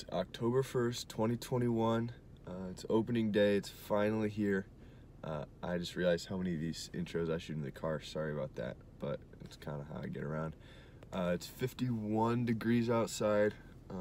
It's October 1st, 2021. It's opening day. It's finally here. I just realized how many of these intros I shoot in the car. Sorry about that, but it's kind of how I get around. It's 51 degrees outside.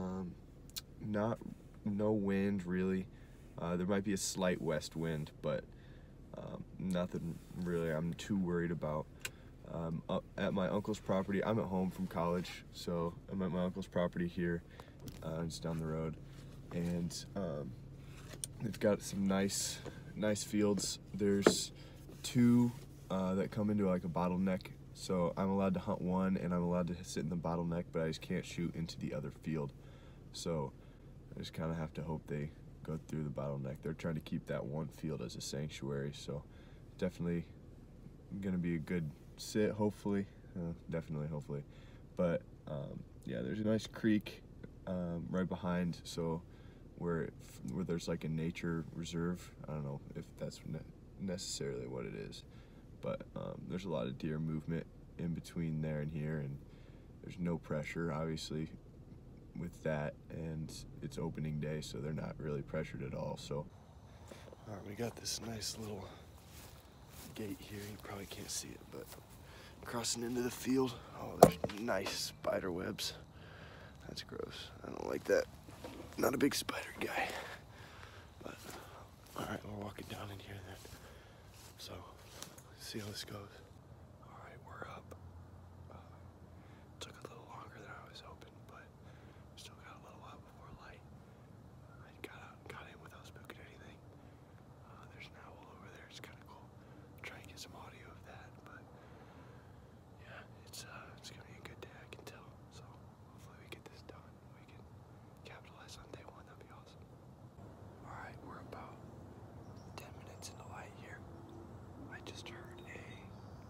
No wind really. There might be a slight west wind, but nothing really I'm too worried about. Up at my uncle's property. I'm at home from college, so I'm at my uncle's property here. It's down the road, and they've got some nice fields. There's two that come into like a bottleneck, so I'm allowed to hunt one and I'm allowed to sit in the bottleneck, but I just can't shoot into the other field. So I just kind of have to hope they go through the bottleneck. They're trying to keep that one field as a sanctuary, so definitely gonna be a good sit, hopefully. Definitely, hopefully. But yeah, there's a nice creek right behind, so where there's like a nature reserve. I don't know if that's necessarily what it is, but there's a lot of deer movement in between there and here, and there's no pressure obviously with that, and it's opening day, so they're not really pressured at all. So all right, we got this nice little gate here. You probably can't see it, but crossing into the field. Oh, there's nice spider webs. That's gross. I don't like that. Not a big spider guy. But all right, we're walking down in here then. So let's see how this goes. All right, we're up. Took a little longer than I was hoping, but still got a little while before light. I got out and got in without spooking anything. There's an owl over there. It's kind of cool. Try and get some audio of that, but yeah, it's gonna be a good day, I can tell. So hopefully we get this done. We can capitalize on day one. That'd be awesome. All right, we're about 10 minutes into light here. I just heard a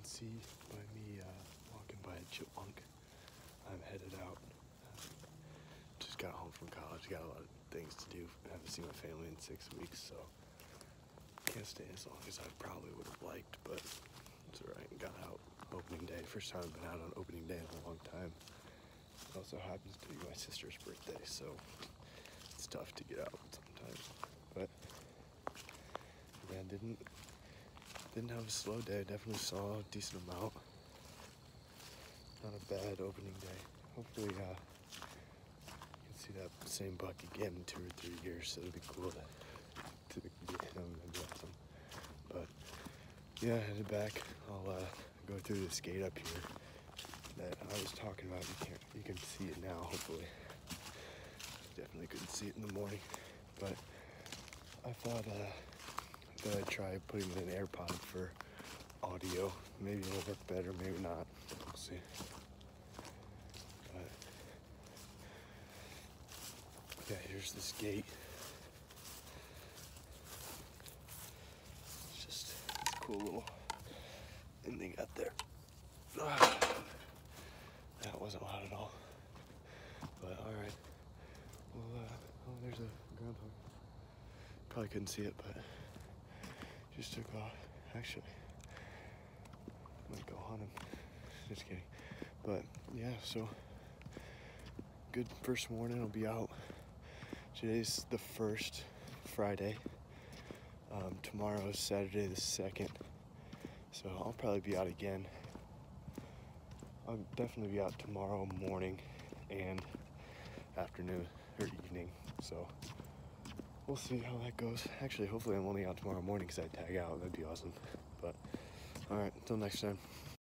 can see by me walking by a chipmunk, I'm headed out. Just got home from college, got a lot of things to do. I haven't seen my family in 6 weeks, so can't stay as long as I probably would have liked, but it's alright. Got out opening day. First time I've been out on opening day in a long time. It also happens to be my sister's birthday, so it's tough to get out sometimes. But yeah, didn't have a slow day. Definitely saw a decent amount. Not a bad opening day. Hopefully you can see that same buck again in 2 or 3 years, so it'll be cool to get him. That'd be awesome. But yeah, headed back. I'll go through this gate up here that I was talking about. You can see it now, hopefully. Definitely couldn't see it in the morning, but I thought I'd try putting in an AirPod for audio. Maybe it'll work better, maybe not. We'll see. But yeah, here's this gate. It's a cool little thing they got there. That wasn't loud at all. But alright. Well, oh, there's a groundhog. Probably couldn't see it, but just took off. Actually, might go hunt him. Just kidding. But yeah, so good first morning. I'll be out. Today's the first Friday. Tomorrow is Saturday the 2nd. So I'll probably be out again. I'll definitely be out tomorrow morning and afternoon or evening. So we'll see how that goes. Actually, hopefully I'm only out tomorrow morning because I tag out. That'd be awesome. But all right, until next time.